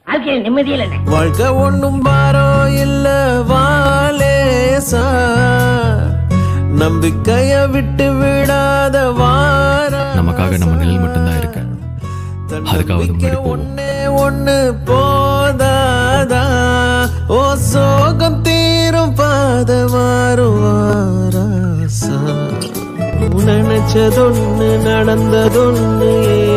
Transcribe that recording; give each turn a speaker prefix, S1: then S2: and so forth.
S1: வாழ்க்கையில் நிம்மதியில் என்ன?
S2: வாழ்க்கை ஒண்ணும் பாரோ இல்ல வாலேசா, நம்பிக்கைய விட்டு விடாத வாரா.
S3: நமக்காக நம்ம நிழல் மட்டும்தான் இருக்கு. அதுக்காக
S2: ஒன்னே ஒண்ணு போதாதா, ஓ சோகம் தீரும் பாத மாறுவாராசா. நினைச்சதொன்னு நடந்ததொன்னு